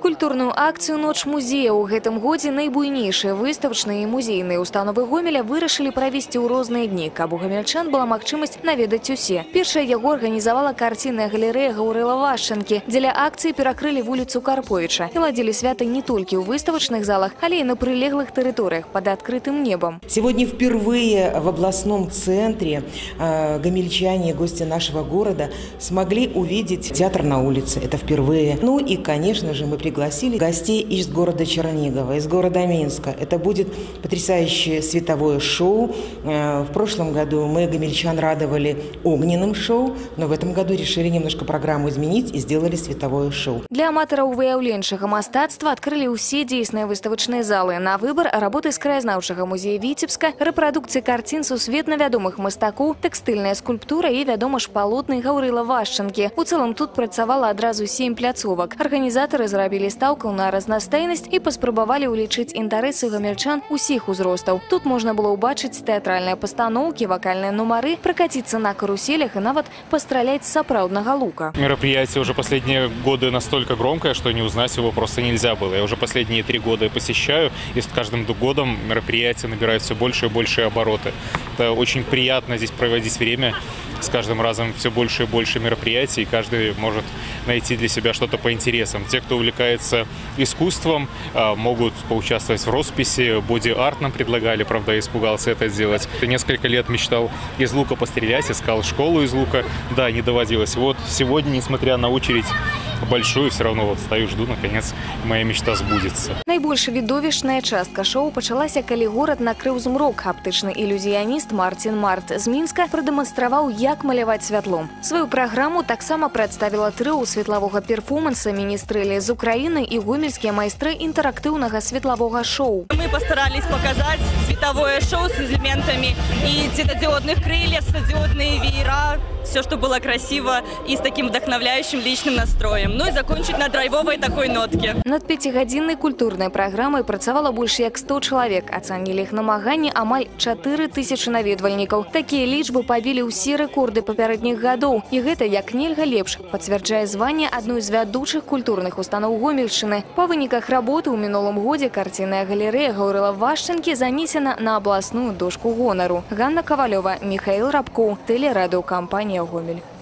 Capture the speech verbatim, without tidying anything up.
Культурную акцию «Ноч музея» у гэтым годзе найбуйнейшыя выставачныя і музейныя установы Гомеля вырашылі правесці ў розныя дні, каб у гомельчан была магчымасць наведаць усе. Першая яго арганізавала карцінная галерэя Гаўрыла Вашчанкі. Дзеля акцыі перакрылі вуліцу Карповіча і ладзілі свята не толькі ў выставачных залах, але і на прилеглых территориях под открытым небом. Сегодня впервые в областном центре э, гомельчане, гости нашего города, смогли увидеть театр на улице. Это впервые. Ну и, конечно же, мы пригласили гостей из города Чернигова, из города Минска. Это будет потрясающее световое шоу. Э, в прошлом году мы гомельчан радовали огненным шоу, но в этом году решили немножко программу изменить и сделали световое шоу. Для аматараў выяўленчага мастацтва открыли все действенные выставочные залы. На выбор работы з краязнаўчага музея Витебска, репродукции картин сусветна вядомых мастакоў, тэкстыльная скульптура и, вядома ж, палотны Гаўрыла Вашчанкі. У цэлым тут працавала адразу сем пляцовак. Арганізатары зрабілі стаўку на разнастайнасць і паспрабавалі ўлічыць інтарэсы гамельчан усіх узростаў. Тут можна было ўбачыць тэатральныя пастаноўкі, вакальныя нумары, прокатиться на каруселях и нават постреляять с сапраўднага лука. Мероприятие уже последние годы настолько громкое, что не узнать его просто нельзя было. Я уже последние три года посещаю, и с каждым годом мероприятия набирают все больше и больше обороты. Это очень приятно здесь проводить время. С каждым разом все больше и больше мероприятий, и каждый может найти для себя что-то по интересам. Те, кто увлекается искусством, могут поучаствовать в росписи. Боди-арт нам предлагали, правда, я испугался это сделать. Несколько лет мечтал из лука пострелять, искал школу из лука. Да, не доводилось. Вот сегодня, несмотря на очередь большую, все равно вот стою, жду, наконец, моя мечта сбудется. Найбольш відовішчная частка шоу пачалася, калі горад накрыў змрок. Аптычны ілюзіяніст Мартин Март з Мінска прадэманстраваў, як маляваць святлом. Сваю праграму таксама прадставіла трыо светлавога перформанса «Міністрэлі» з Украіны і гомельскія майстры інтэрактыўнага светлавога шоу. Мы постарались показать световое шоу с элементами и светодиодных крыльев, светодиодные веера, все, что было красиво и с таким вдохновляющим личным настроем. Ну и закончить на драйвовой такой нотке. Над пятигодинной культурной программой працавала больше як сто человек. Оценили их намаганні амаль чатыры тысячи наведвальнікаў. Такие лічбы побили ўсе рэкорды папярэдніх гадоў. І гэта як нельга лепш пацвярджае званне адной з вядучых культурных устаноў Гомельшчыны. Па выніках работы ў мінулым годзе карцінная галерэя Гаўрыла Вашчанкі занесена на абласную дошку гонару. Ганна Ковалева, Михаил Рабкоў, телерадиокомпания «Гомель».